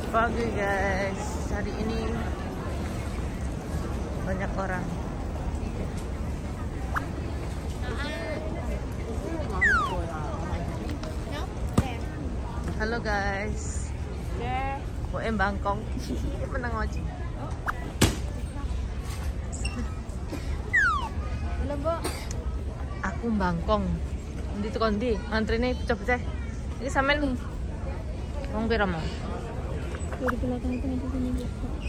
Pagi guys, hari ini banyak orang. Halo guys. Bộ em Bangkok. Menang ojek. Halo, Bu. Aku Bangkok. Ndi to kondi? Antrene pecah-pecah. Iki sampean wong pira mau? Dari belakang itu nanti sini.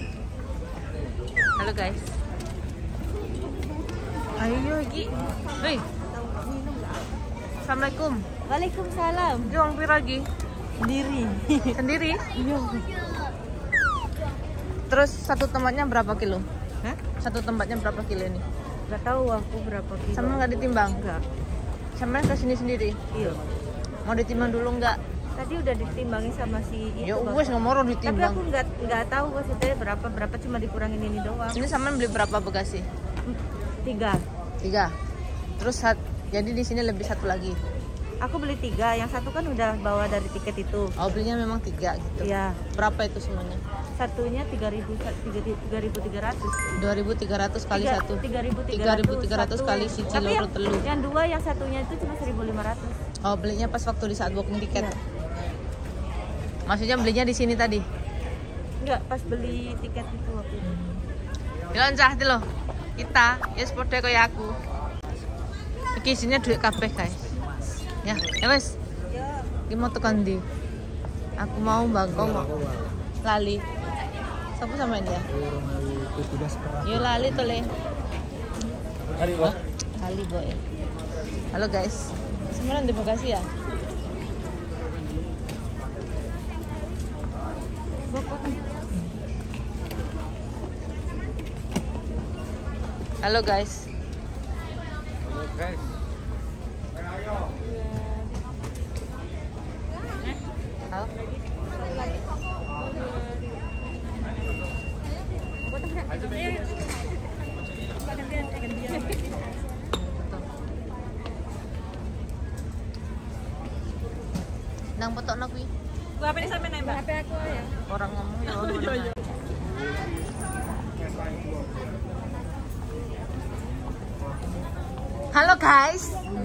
Halo guys. Ayo iki. Hei. Assalamualaikum. Waalaikumsalam. Iki wong pira iki? Sendiri. Sendiri? Iya. Terus satu tempatnya berapa kilo? Hah? Satu tempatnya berapa kilo ini? Gak tahu aku berapa kilo. Sama nggak ditimbang? Enggak. Sama ke sini sendiri? Iya. Mau ditimbang dulu nggak? Tadi udah ditimbangin sama si itu. Ya Bang. wes nggak mau Tapi ditimbang. aku nggak tahu maksudnya berapa cuma dikurangin ini doang. Ini sama beli berapa bagasi? 3. 3. Terus jadi di sini lebih satu lagi. Aku beli 3, yang satu kan udah bawa dari tiket itu. Oh belinya memang 3 gitu. Iya. Berapa itu semuanya? Satunya 3.300. 2.300 kali satu. 3.300 kali si Tapi ciloro telu. yang dua, yang satunya itu cuma 1.500. Oh belinya pas waktu di saat booking tiket. Iya. Maksudnya belinya di sini tadi. Enggak, pas beli tiket itu waktu itu. Dilancah itu loh. Kita ya sepodo kayak aku. Iki isinya duit kabeh guys. Ya wes. Ya. Iki mau tekan ndi? Aku mau Bangkok mau. Lali. Siapa sama dia? Yo lali tuh le. Lali boy. Halo guys. Semuanya di Bekasi ya? Halo guys. Halo. Nang potok kuwi. Gua apa nih sampe nembak? HP aku ya. Orang ngomong ya orang. Halo guys.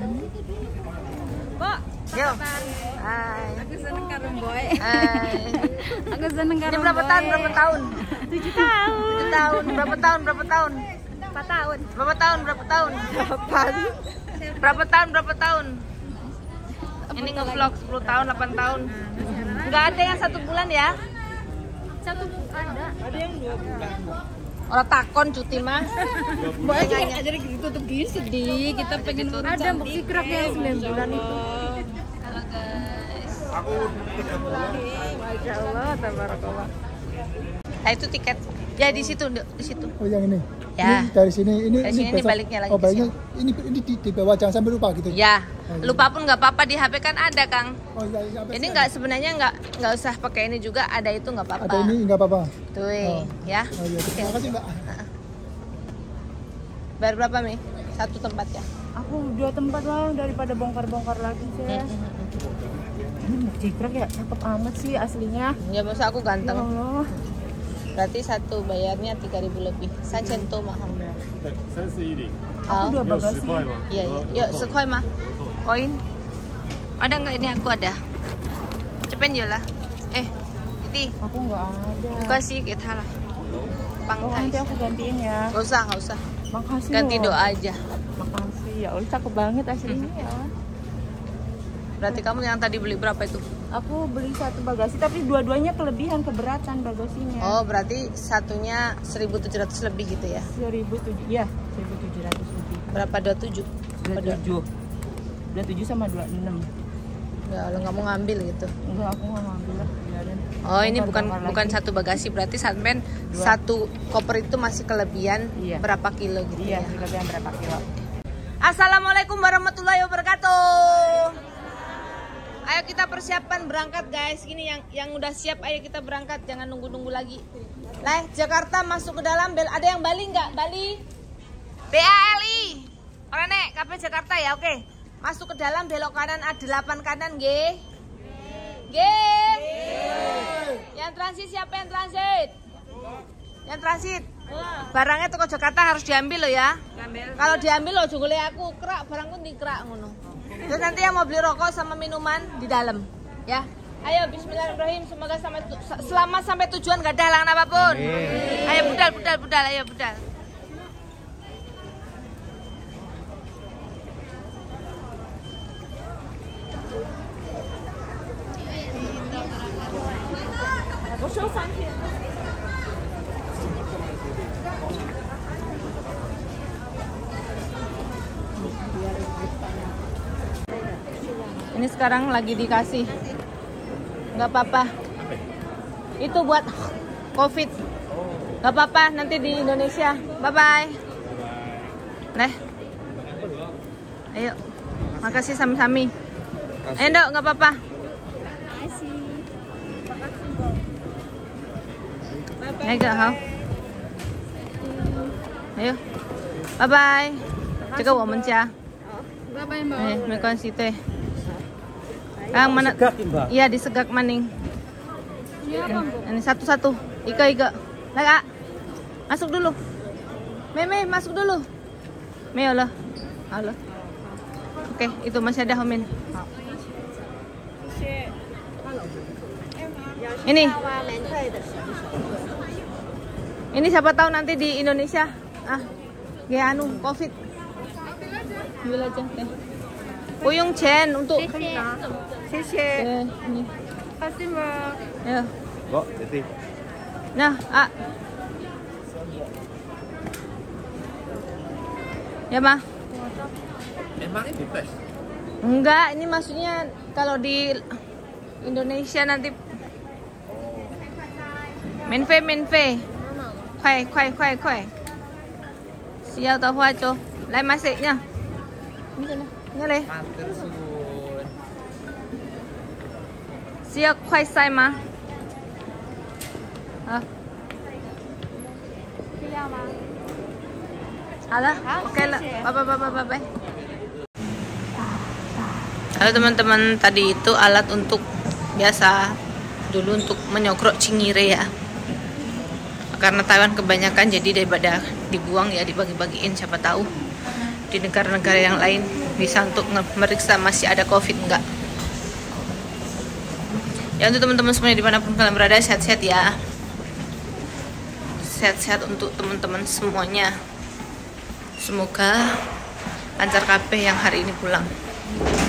Kok? Yo. Hai. Aku seneng karo boy. Hai. Aku seneng karo Ini berapa tahun? Berapa tahun? 7 tahun. 7 tahun. Berapa tahun? Berapa tahun? 4 tahun. Berapa tahun? Berapa tahun? 8. Berapa tahun? Berapa tahun? Ini nge-vlog 10 tahun, 8 tahun. Enggak ada yang 1 bulan ya? 1 ada. Ada yang 2 bulan. Orang takon cuti mah. Mbak aja jadi ditutup gini sedih. Kita pengen ada bukti kerak yang 9 bulan itu. Halo guys. Aku 3 bulan. Masya Allah, tabarakallah. Nah itu tiket. Ya di situ, di situ. Oh yang ini. Ya. Ini dari sini Dari sini besok. baliknya lagi Oh ke baliknya ini di bawah, jangan sampai lupa gitu. Ya, Oh, iya. lupa pun nggak apa-apa, di HP kan ada Kang. Oh iya, iya, Ini nggak sebenarnya nggak usah pakai ini juga, ada itu nggak apa-apa. ada ini nggak apa-apa. Tuh, Oh. ya. Oh iya, terima kasih Mbak. Bayar berapa Mi? Satu tempat ya? Aku 2 tempat lah daripada bongkar-bongkar lagi sih. Ini jikrek ya, cakep amat sih aslinya. Ya masa aku Ya ganteng. Allah. Berarti satu bayarnya 3.000 lebih. Sancento mahal. 31.000， Aku 2 你有10 bagasi. 块吗？ Iya, iya. Yuk, sekoi mah. Koin. Ada nggak ini aku ada? Cepen ya lah. Ini Aku nggak ada. kasih kita lah. Oh, Pangkai. nanti aku gantiin ya. Nggak usah. Makasih. Ganti loh. doa aja. Makasih ya. Allah cakep banget aslinya ya. Berarti kamu yang tadi beli berapa itu? Aku beli 1 bagasi tapi dua-duanya kelebihan keberatan bagasinya. Oh, berarti satunya 1.700 lebih gitu ya? 1.700 ya, 1.700 lebih. Berapa? 27? 27. 27 sama 26. Ya, lo nggak mau ngambil gitu. Enggak, aku nggak ngambil lah. Biarin. Oh, ini Bongkar-bongkar bukan lagi. satu bagasi, berarti sampean 2. satu koper itu masih kelebihan Iya. berapa kilo gitu Iya, ya? kelebihan berapa kilo? Assalamualaikum warahmatullahi wabarakatuh. Ayo kita persiapan berangkat guys. Gini yang udah siap, ayo kita berangkat, jangan nunggu-nunggu lagi. Lah, Jakarta masuk ke dalam bel. Ada yang Bali nggak? Bali? BALI. Orang nek, KP Jakarta ya, oke. Masuk ke dalam, belok kanan A8 kanan, G. G. Yang transit siapa yang transit? Yang transit. Barangnya toko Jakarta harus diambil loh ya. Kalau diambil loh jugule aku kerak barangku dikerak ngono. Terus nanti yang mau beli rokok sama minuman di dalam, ya. Ayo bismillahirrahmanirrahim, semoga selamat sampai tujuan, gak ada halangan apapun. Ayo budal, ayo budal. Ini sekarang lagi dikasih, nggak apa-apa. Itu buat COVID, nggak apa-apa. Nanti di Indonesia. Bye bye. Nih, ayo, makasih sami-sami. Ayo dok, nggak apa-apa. Ayo gak hao. Ayo, bye bye. 这个我们家。哎，没关系，对。Mana? Iya di segak maning. Ini satu-satu. Ika. Lagi. Masuk dulu. Meme masuk dulu. Meo lah. Halo. Oke, itu masih ada Homin. Ini siapa tahu nanti di Indonesia anu COVID. Ambil aja deh. Puyung Chen untuk. Ini. Kasih mbak. Ya. Kok, Titi? Nah, ya mah. Emang ini tes? Enggak, ini maksudnya kalau di Indonesia nanti. Menfe. Kuai. Siap tahu aja. Lai masiknya. Ini kan. Ini Matur suwun. Siap kuai sai mah. Halo, oke lah. Bye. Halo teman-teman, tadi itu alat untuk biasa dulu untuk menyokrok cingire ya. Karena Taiwan kebanyakan, jadi daripada dibuang ya dibagi-bagiin, siapa tahu di negara-negara yang lain bisa untuk memeriksa masih ada COVID enggak. Ya untuk teman-teman semuanya dimanapun kalian berada, sehat-sehat ya. Sehat-sehat untuk teman-teman semuanya. Semoga lancar kabeh yang hari ini pulang.